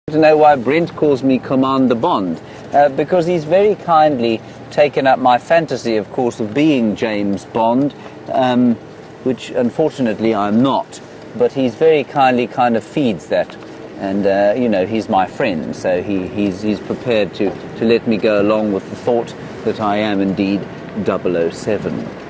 To know why Brent calls me Commander Bond, because he's very kindly taken up my fantasy, of course, of being James Bond, which unfortunately I'm not, but he's very kindly kind of feeds that, and you know, he's my friend, so he's prepared to let me go along with the thought that I am indeed 007.